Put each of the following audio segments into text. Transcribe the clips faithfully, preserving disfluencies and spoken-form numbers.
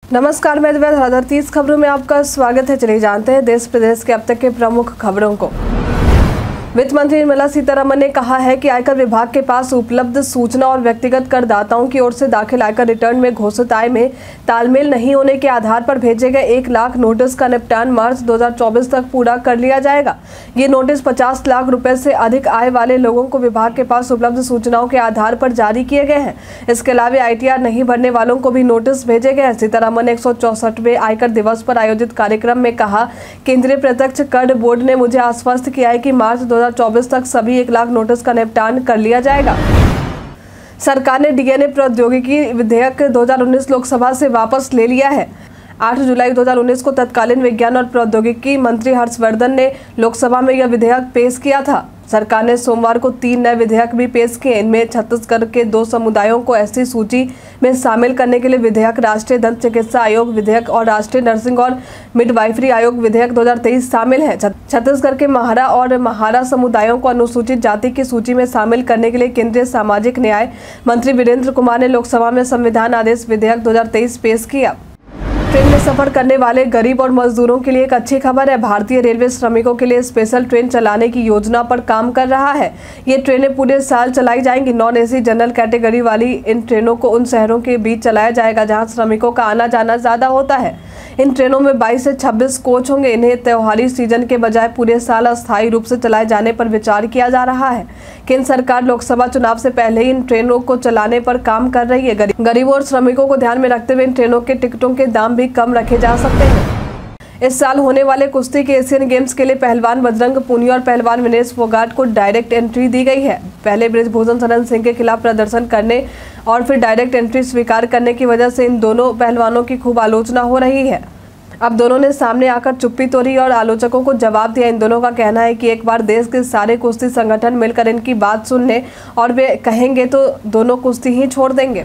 नमस्कार, मैं दिव्या। तीस खबरों में आपका स्वागत है। चलिए जानते हैं देश प्रदेश के अब तक के प्रमुख खबरों को। वित्त मंत्री निर्मला सीतारमण ने कहा है कि आयकर विभाग के पास उपलब्ध सूचना और व्यक्तिगत करदाताओं की ओर से दाखिल आयकर रिटर्न में घोषित आय में तालमेल नहीं होने के आधार पर भेजे गए एक लाख नोटिस का निपटान मार्च दो हज़ार चौबीस तक पूरा कर लिया जाएगा। ये नोटिस पचास लाख रुपए से अधिक आय वाले लोगों को विभाग के पास उपलब्ध सूचनाओं के आधार पर जारी किए गए हैं। इसके अलावा आई टी आर नहीं भरने वालों को भी नोटिस भेजे गए हैं। सीतारमण ने एक सौ चौसठवें आयकर दिवस पर आयोजित कार्यक्रम में कहा, केंद्रीय प्रत्यक्ष कर बोर्ड ने मुझे आश्वस्त किया है कि मार्च दो हज़ार चौबीस तक सभी एक लाख नोटिस का निपटान कर लिया जाएगा। सरकार ने डी एन ए प्रौद्योगिकी विधेयक दो हज़ार उन्नीस लोकसभा से वापस ले लिया है। आठ जुलाई दो हज़ार उन्नीस को तत्कालीन विज्ञान और प्रौद्योगिकी मंत्री हर्षवर्धन ने लोकसभा में यह विधेयक पेश किया था। सरकार ने सोमवार को तीन नए विधेयक भी पेश किए। इनमें छत्तीसगढ़ के दो समुदायों को ऐसी सूची में शामिल करने के लिए विधेयक, राष्ट्रीय दंत चिकित्सा आयोग विधेयक और राष्ट्रीय नर्सिंग और मिडवाइफरी आयोग विधेयक दो हज़ार तेईस शामिल है। छत्तीसगढ़ के महारा और महारा समुदायों को अनुसूचित जाति की सूची में शामिल करने के लिए केंद्रीय सामाजिक न्याय मंत्री वीरेंद्र कुमार ने लोकसभा में संविधान आदेश विधेयक दो हज़ार तेईस पेश किया। ट्रेन में सफर करने वाले गरीब और मजदूरों के लिए एक अच्छी खबर है। भारतीय रेलवे श्रमिकों के लिए स्पेशल ट्रेन चलाने की योजना पर काम कर रहा है। ये ट्रेनें पूरे साल चलाई जाएंगी। नॉन एसी जनरल कैटेगरी वाली इन ट्रेनों को उन शहरों के बीच चलाया जाएगा जहां श्रमिकों का आना जाना ज्यादा होता है। इन ट्रेनों में बाईस से छब्बीस कोच होंगे। इन्हें त्योहारी सीजन के बजाय पूरे साल अस्थायी रूप से चलाए जाने पर विचार किया जा रहा है। केंद्र सरकार लोकसभा चुनाव से पहले ही इन ट्रेनों को चलाने पर काम कर रही है। गरीबों और श्रमिकों को ध्यान में रखते हुए इन ट्रेनों के टिकटों के दाम भी कम रखे जा सकते हैं। इस साल होने वाले कुश्ती के एशियन गेम्स के लिए पहलवान बजरंग पूनिया और पहलवान विनेश फोगाट को डायरेक्ट एंट्री दी गई है। पहले बृजभूषण शरण सिंह के खिलाफ प्रदर्शन करने और फिर डायरेक्ट एंट्री स्वीकार करने की वजह से इन दोनों पहलवानों की खूब आलोचना हो रही है। अब दोनों ने सामने आकर चुप्पी तोड़ी और आलोचकों को जवाब दिया। इन दोनों का कहना है कि एक बार देश के सारे कुश्ती संगठन मिलकर इनकी बात सुन लें और वे कहेंगे तो दोनों कुश्ती ही छोड़ देंगे।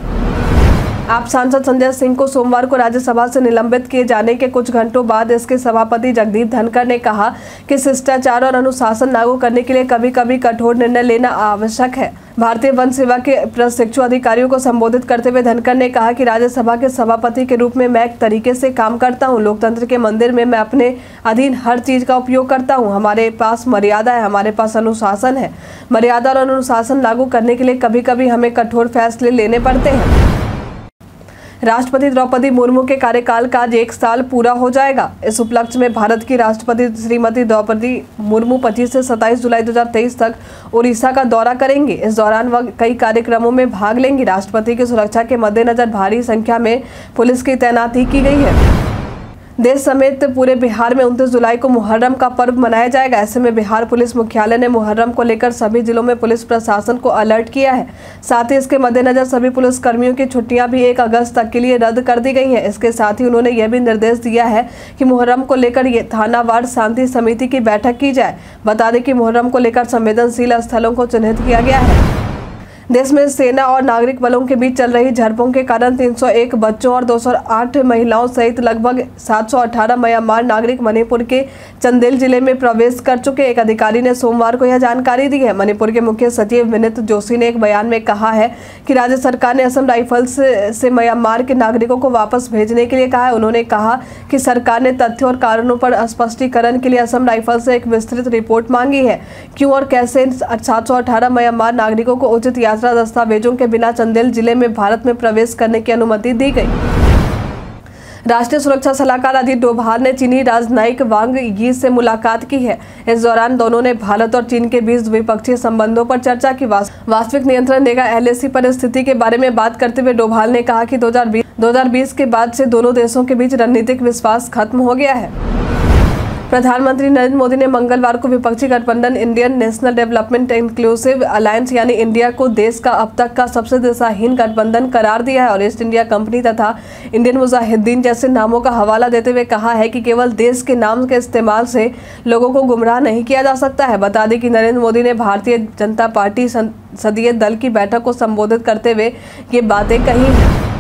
आप सांसद संजय सिंह को सोमवार को राज्यसभा से निलंबित किए जाने के कुछ घंटों बाद इसके सभापति जगदीप धनखड़ ने कहा कि शिष्टाचार और अनुशासन लागू करने के लिए कभी कभी कठोर निर्णय लेना आवश्यक है। भारतीय वन सेवा के प्रशिक्षु अधिकारियों को संबोधित करते हुए धनखड़ ने कहा कि राज्यसभा के सभापति के रूप में मैं एक तरीके से काम करता हूं। लोकतंत्र के मंदिर में मैं अपने अधीन हर चीज का उपयोग करता हूं। हमारे पास मर्यादा है, हमारे पास अनुशासन है। मर्यादा और अनुशासन लागू करने के लिए कभी कभी हमें कठोर फैसले लेने पड़ते हैं। राष्ट्रपति द्रौपदी मुर्मू के कार्यकाल का आज एक साल पूरा हो जाएगा। इस उपलक्ष्य में भारत की राष्ट्रपति श्रीमती द्रौपदी मुर्मू पच्चीस से सत्ताईस जुलाई दो हज़ार तेईस तक उड़ीसा का दौरा करेंगी। इस दौरान वह कई कार्यक्रमों में भाग लेंगी। राष्ट्रपति की सुरक्षा के मद्देनजर भारी संख्या में पुलिस की तैनाती की गई है। देश समेत पूरे बिहार में उनतीस जुलाई को मुहर्रम का पर्व मनाया जाएगा। ऐसे में बिहार पुलिस मुख्यालय ने मुहर्रम को लेकर सभी जिलों में पुलिस प्रशासन को अलर्ट किया है। साथ ही इसके मद्देनजर सभी पुलिस कर्मियों की छुट्टियां भी एक अगस्त तक के लिए रद्द कर दी गई हैं। इसके साथ ही उन्होंने यह भी निर्देश दिया है कि मुहर्रम को लेकर ये थानावार शांति समिति की बैठक की जाए। बता दें कि मुहर्रम को लेकर संवेदनशील स्थलों को चिन्हित किया गया है। देश में सेना और नागरिक बलों के बीच चल रही झड़पों के कारण तीन सौ एक बच्चों और दो सौ आठ महिलाओं सहित लगभग सात सौ अठारह म्यांमार नागरिक मणिपुर के चंदेल जिले में प्रवेश कर चुके। एक अधिकारी ने सोमवार को यह जानकारी दी है। मणिपुर के मुख्य सचिव विनीत जोशी ने एक बयान में कहा है कि राज्य सरकार ने असम राइफल्स से म्यांमार के नागरिकों को वापस भेजने के लिए कहा है। उन्होंने कहा कि सरकार ने तथ्यों और कारणों पर स्पष्टीकरण के लिए असम राइफल्स से एक विस्तृत रिपोर्ट मांगी है। क्यों और कैसे सात सौ अठारह म्यांमार नागरिकों को उचित यात्रा दस्तावेजों के बिना चंदेल जिले में भारत में प्रवेश करने की अनुमति दी गई। राष्ट्रीय सुरक्षा सलाहकार अजीत डोभाल ने चीनी राजनयिक वांग यी से मुलाकात की है। इस दौरान दोनों ने भारत और चीन के बीच द्विपक्षीय संबंधों पर चर्चा की। वास्तविक नियंत्रण रेखा एल ए सी पर स्थिति के बारे में बात करते हुए डोभाल ने कहा कि दो हज़ार बीस के बाद से दोनों देशों के बीच रणनीतिक विश्वास खत्म हो गया है। प्रधानमंत्री नरेंद्र मोदी ने मंगलवार को विपक्षी गठबंधन Indian national development inclusive alliance यानी इंडिया को देश का अब तक का सबसे दिशाहीन गठबंधन करार दिया है और ईस्ट इंडिया कंपनी तथा इंडियन मुजाहिदीन जैसे नामों का हवाला देते हुए कहा है कि केवल देश के नाम के इस्तेमाल से लोगों को गुमराह नहीं किया जा सकता है। बता दें कि नरेंद्र मोदी ने भारतीय जनता पार्टी संसदीय दल की बैठक को संबोधित करते हुए ये बातें कही हैं।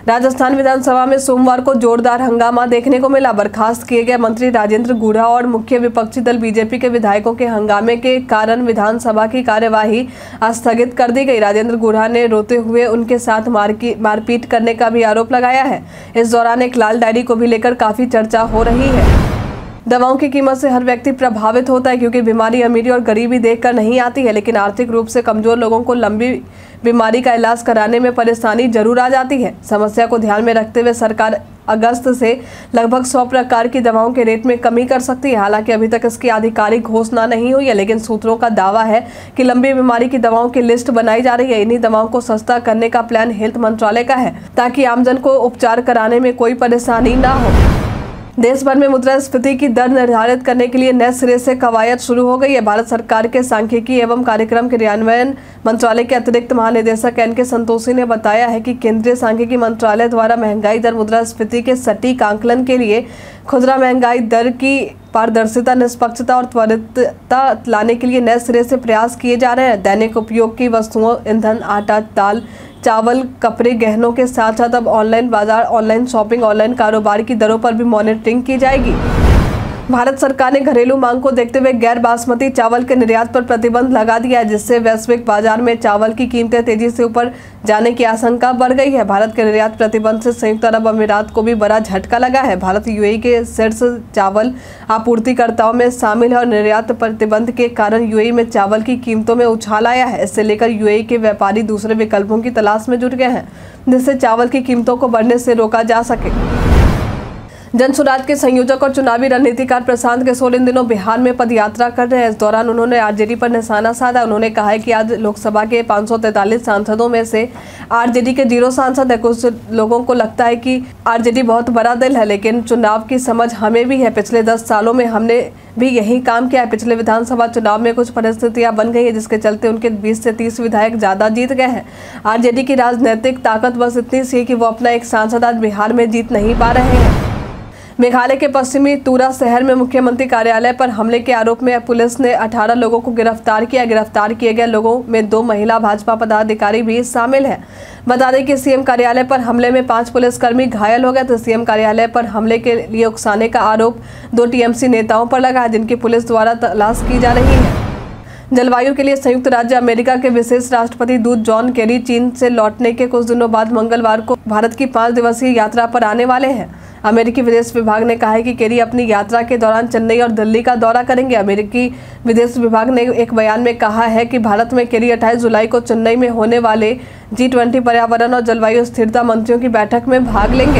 राजस्थान विधानसभा में सोमवार को जोरदार हंगामा देखने को मिला। बर्खास्त किए गए मंत्री राजेंद्र गुढ़ा और मुख्य विपक्षी दल बीजेपी के विधायकों के हंगामे के कारण विधानसभा की कार्यवाही स्थगित कर दी गई। राजेंद्र गुढ़ा ने रोते हुए उनके साथ मारपीट करने का भी आरोप लगाया है। इस दौरान एक लाल डायरी को भी लेकर काफी चर्चा हो रही है। दवाओं की कीमत से हर व्यक्ति प्रभावित होता है, क्योंकि बीमारी अमीरी और गरीबी देखकर नहीं आती है, लेकिन आर्थिक रूप से कमजोर लोगों को लंबी बीमारी का इलाज कराने में परेशानी जरूर आ जाती है। समस्या को ध्यान में रखते हुए सरकार अगस्त से लगभग सौ प्रकार की दवाओं के रेट में कमी कर सकती है। हालांकि अभी तक इसकी आधिकारिक घोषणा नहीं हुई है, लेकिन सूत्रों का दावा है कि लंबी बीमारी की दवाओं की लिस्ट बनाई जा रही है। इन्हीं दवाओं को सस्ता करने का प्लान हेल्थ मंत्रालय का है, ताकि आमजन को उपचार कराने में कोई परेशानी ना हो। देश भर में मुद्रास्फीति की दर निर्धारित करने के लिए नए सिरे से कवायद शुरू हो गई है। भारत सरकार के सांख्यिकी एवं कार्यक्रम क्रियान्वयन मंत्रालय के अतिरिक्त महानिदेशक एन के संतोषी ने बताया है कि केंद्रीय सांख्यिकी मंत्रालय द्वारा महंगाई दर मुद्रास्फीति के सटीक आंकलन के लिए खुदरा महंगाई दर की पारदर्शिता, निष्पक्षता और त्वरितता लाने के लिए नए सिरे से प्रयास किए जा रहे हैं। दैनिक उपयोग की वस्तुओं, ईंधन, आटा, दाल, चावल, कपड़े, गहनों के साथ साथ अब ऑनलाइन बाजार, ऑनलाइन शॉपिंग, ऑनलाइन कारोबार की दरों पर भी मॉनिटरिंग की जाएगी। भारत सरकार ने घरेलू मांग को देखते हुए गैर बासमती चावल के निर्यात पर प्रतिबंध लगा दिया है, जिससे वैश्विक बाजार में चावल की कीमतें तेजी से ऊपर जाने की आशंका बढ़ गई है। भारत के निर्यात प्रतिबंध से संयुक्त अरब अमीरात को भी बड़ा झटका लगा है। भारत यूएई के शीर्ष चावल आपूर्तिकर्ताओं में शामिल है और निर्यात प्रतिबंध के कारण यूएई में चावल की कीमतों में उछाल आया है। इससे लेकर यूएई के व्यापारी दूसरे विकल्पों की तलाश में जुट गए हैं, जिससे चावल की कीमतों को बढ़ने से रोका जा सके। जनसुराज के संयोजक और चुनावी रणनीतिकार प्रशांत किशोर इन दिनों बिहार में पदयात्रा कर रहे हैं। इस दौरान उन्होंने आरजेडी पर निशाना साधा। उन्होंने कहा है कि आज लोकसभा के पाँच सौ तैंतालीस सांसदों में से आरजेडी के जीरो सांसद है। कुछ लोगों को लगता है कि आरजेडी बहुत बड़ा दल है, लेकिन चुनाव की समझ हमें भी है। पिछले दस सालों में हमने भी यही काम किया है। पिछले विधानसभा चुनाव में कुछ परिस्थितियां बन गई है, जिसके चलते उनके बीस से तीस विधायक ज्यादा जीत गए हैं। आरजेडी की राजनीतिक ताकत बस इतनी सी है कि वो अपना एक सांसद आज बिहार में जीत नहीं पा रहे हैं। मेघालय के पश्चिमी तुरा शहर में मुख्यमंत्री कार्यालय पर हमले के आरोप में पुलिस ने अठारह लोगों को गिरफ्तार किया। गिरफ्तार किए गए लोगों में दो महिला भाजपा पदाधिकारी भी शामिल हैं। बता दें कि सीएम कार्यालय पर हमले में पांच पुलिसकर्मी घायल हो गए थे। सीएम कार्यालय पर हमले के लिए उकसाने का आरोप दो टीएमसी नेताओं पर लगा है, जिनकी पुलिस द्वारा तलाश की जा रही है। जलवायु के लिए संयुक्त राज्य अमेरिका के विशेष राष्ट्रपति दूत जॉन केरी चीन से लौटने के कुछ दिनों बाद मंगलवार को भारत की पाँच दिवसीय यात्रा पर आने वाले हैं। अमेरिकी विदेश विभाग ने कहा है कि केरी अपनी यात्रा के दौरान चेन्नई और दिल्ली का दौरा करेंगे। अमेरिकी विदेश विभाग ने एक बयान में कहा है कि भारत में केरी अट्ठाईस जुलाई को चेन्नई में होने वाले जी ट्वेंटी पर्यावरण और जलवायु स्थिरता मंत्रियों की बैठक में भाग लेंगे।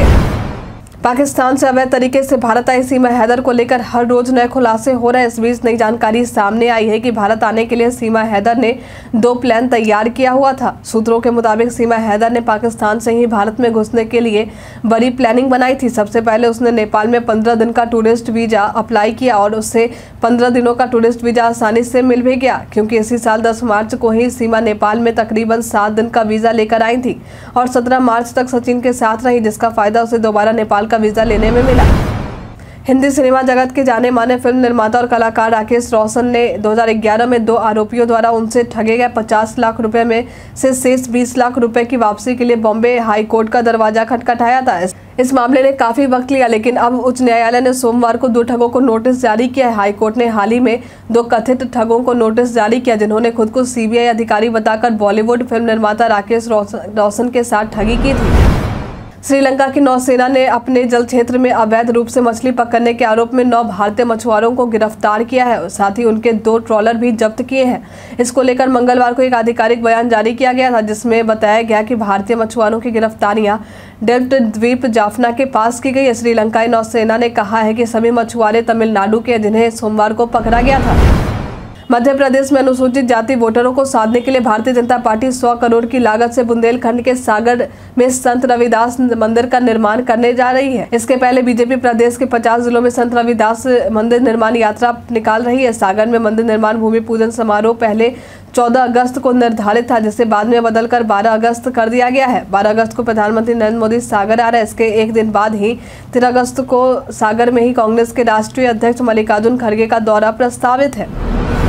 पाकिस्तान से अवैध तरीके से भारत आई सीमा हैदर को लेकर हर रोज नए खुलासे हो रहे हैं। इस बीच नई जानकारी सामने आई है कि भारत आने के लिए सीमा हैदर ने दो प्लान तैयार किया हुआ था। सूत्रों के मुताबिक सीमा हैदर ने पाकिस्तान से ही भारत में घुसने के लिए बड़ी प्लानिंग बनाई थी। सबसे पहले उसने नेपाल में पंद्रह दिन का टूरिस्ट वीजा अप्लाई किया और उससे पंद्रह दिनों का टूरिस्ट वीजा आसानी से मिल भी गया, क्योंकि इसी साल दस मार्च को ही सीमा नेपाल में तकरीबन सात दिन का वीजा लेकर आई थी और सत्रह मार्च तक सचिन के साथ रही, जिसका फायदा उसे दोबारा नेपाल का वीजा लेने में मिला। हिंदी सिनेमा जगत के जाने माने फिल्म निर्माता और कलाकार राकेश रोशन ने दो हज़ार ग्यारह में दो आरोपियों द्वारा उनसे ठगे गए पचास लाख रुपए में से शेष बीस लाख रुपए की वापसी के लिए बॉम्बे हाई कोर्ट का दरवाजा खटखटाया था। इस मामले ने काफी वक्त लिया, लेकिन अब उच्च न्यायालय ने सोमवार को दो ठगों को नोटिस जारी किया है। हाई कोर्ट ने हाल ही में दो कथित ठगों को नोटिस जारी किया, जिन्होंने खुद को सीबीआई अधिकारी बताकर बॉलीवुड फिल्म निर्माता राकेश रोशन के साथ ठगी की थी। श्रीलंका की नौसेना ने अपने जल क्षेत्र में अवैध रूप से मछली पकड़ने के आरोप में नौ भारतीय मछुआरों को गिरफ्तार किया है। साथ ही उनके दो ट्रॉलर भी जब्त किए हैं। इसको लेकर मंगलवार को एक आधिकारिक बयान जारी किया गया था, जिसमें बताया गया कि भारतीय मछुआरों की गिरफ्तारियां डेल्ट द्वीप जाफना के पास की गई है। श्रीलंकाई नौसेना ने कहा है कि सभी मछुआरे तमिलनाडु के, जिन्हें सोमवार को पकड़ा गया था। मध्य प्रदेश में अनुसूचित जाति वोटरों को साधने के लिए भारतीय जनता पार्टी सौ करोड़ की लागत से बुंदेलखंड के सागर में संत रविदास मंदिर का निर्माण करने जा रही है। इसके पहले बीजेपी प्रदेश के पचास जिलों में संत रविदास मंदिर निर्माण यात्रा निकाल रही है। सागर में मंदिर निर्माण भूमि पूजन समारोह पहले चौदह अगस्त को निर्धारित था, जिसे बाद में बदलकर बारह अगस्त कर दिया गया है। बारह अगस्त को प्रधानमंत्री नरेंद्र मोदी सागर आ रहे हैं। इसके एक दिन बाद ही तेरह अगस्त को सागर में ही कांग्रेस के राष्ट्रीय अध्यक्ष मल्लिकार्जुन खड़गे का दौरा प्रस्तावित है।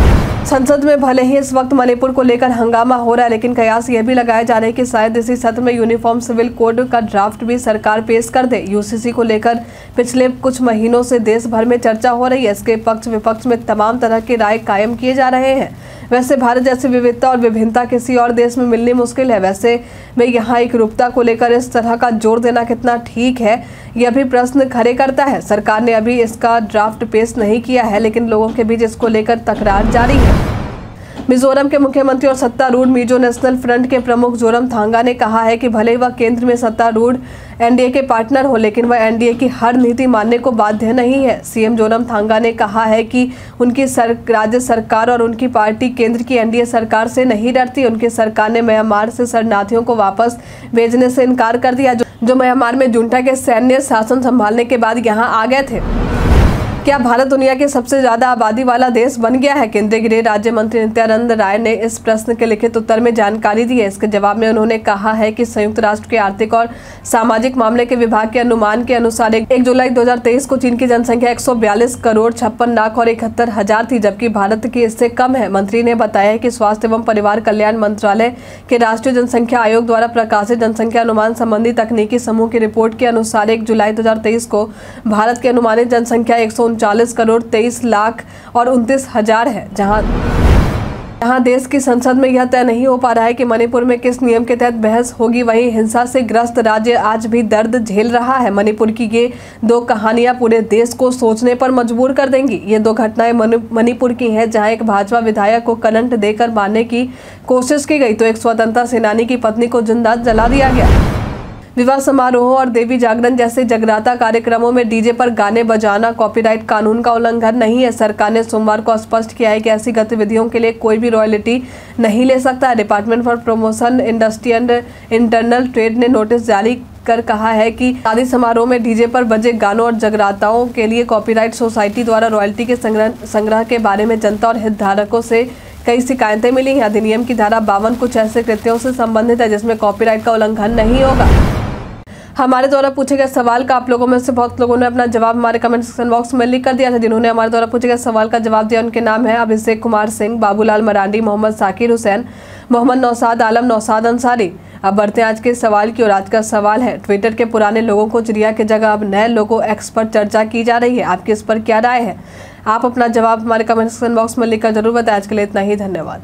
संसद में भले ही इस वक्त मणिपुर को लेकर हंगामा हो रहा है, लेकिन कयास यह भी लगाए जा रहे हैं कि शायद इसी सत्र में यूनिफॉर्म सिविल कोड का ड्राफ्ट भी सरकार पेश कर दे। यूसीसी को लेकर पिछले कुछ महीनों से देश भर में चर्चा हो रही है। इसके पक्ष विपक्ष में तमाम तरह के राय कायम किए जा रहे हैं। वैसे भारत जैसी विविधता और विभिन्नता किसी और देश में मिलनी मुश्किल है। वैसे में यहाँ एकरूपता को लेकर इस तरह का जोर देना कितना ठीक है, यह भी प्रश्न खड़े करता है। सरकार ने अभी इसका ड्राफ्ट पेश नहीं किया है, लेकिन लोगों के बीच इसको लेकर तकरार जारी है। मिजोरम के मुख्यमंत्री और सत्तारूढ़ मिजो नेशनल फ्रंट के प्रमुख जोरमथांगा ने कहा है कि भले ही वह केंद्र में सत्तारूढ़ एनडीए के पार्टनर हो, लेकिन वह एनडीए की हर नीति मानने को बाध्य नहीं है। सीएम जोरमथांगा ने कहा है कि उनकी सर, राज्य सरकार और उनकी पार्टी केंद्र की एनडीए सरकार से नहीं डरती। उनकी सरकार ने म्यांमार से शरणार्थियों को वापस भेजने से इनकार कर दिया, जो, जो म्यांमार में जुंटा के सैन्य शासन संभालने के बाद यहाँ आ गए थे। क्या भारत दुनिया के सबसे ज्यादा आबादी वाला देश बन गया है? केंद्रीय गृह राज्य मंत्री नित्यानंद राय ने इस प्रश्न के लिखित उत्तर में जानकारी दी है। इसके जवाब में उन्होंने कहा है कि संयुक्त राष्ट्र के आर्थिक और सामाजिक मामले के विभाग के अनुमान के अनुसार एक जुलाई दो हजार तेईस को चीन की जनसंख्या एक सौ बयालीस करोड़ छप्पन लाख और इकहत्तर हजार थी, जबकि भारत की इससे कम है। मंत्री ने बताया कि स्वास्थ्य एवं परिवार कल्याण मंत्रालय के राष्ट्रीय जनसंख्या आयोग द्वारा प्रकाशित जनसंख्या अनुमान संबंधी तकनीकी समूह की रिपोर्ट के अनुसार एक जुलाई दो हजार तेईस को भारत की अनुमानित जनसंख्या एक सौ चालीस करोड़ तेईस लाख और उनतीस हजार है। जहां जहां देश की संसद में यह तय नहीं हो पा रहा है कि मणिपुर में किस नियम के तहत बहस होगी, वहीं हिंसा से ग्रस्त राज्य आज भी दर्द झेल रहा है। मणिपुर की ये दो कहानियां पूरे देश को सोचने पर मजबूर कर देंगी। ये दो घटनाएं मणिपुर की हैं, जहां एक भाजपा विधायक को करंट देकर मारने की कोशिश की गई तो एक स्वतंत्रता सेनानी की पत्नी को जिंदा जला दिया गया। विवाह समारोह और देवी जागरण जैसे जगराता कार्यक्रमों में डीजे पर गाने बजाना कॉपीराइट कानून का उल्लंघन नहीं है। सरकार ने सोमवार को स्पष्ट किया है कि ऐसी गतिविधियों के लिए कोई भी रॉयल्टी नहीं ले सकता है। Department for promotion industry and internal trade ने नोटिस जारी कर कहा है कि शादी समारोह में डीजे पर बजे गानों और जगराताओं के लिए कॉपीराइट सोसाइटी द्वारा रॉयल्टी के संग्रह संग्रह के बारे में जनता और हितधारकों से कई शिकायतें मिली हैं। अधिनियम की धारा बावन कुछ ऐसे कृत्यों से संबंधित है जिसमें कॉपीराइट का उल्लंघन नहीं होगा। हमारे द्वारा पूछे गए सवाल का आप लोगों में से बहुत लोगों ने अपना जवाब हमारे कमेंट सेक्शन बॉक्स में लिख कर दिया था। जिन्होंने हमारे द्वारा पूछे गए सवाल का जवाब दिया उनके नाम है अभिषेक कुमार सिंह, बाबूलाल मरांडी, मोहम्मद साकिर हुसैन, मोहम्मद नौसाद आलम, नौसाद अंसारी। अब बढ़ते हैं आज के सवाल की ओर। आज का सवाल है, ट्विटर के पुराने लोगों को चिड़िया की जगह अब नए लोगों एक्स पर चर्चा की जा रही है, आपकी इस पर क्या राय है? आप अपना जवाब हमारे कमेंट सेक्शन बॉक्स में लिखकर जरूर बताएं। आज के लिए इतना ही, धन्यवाद।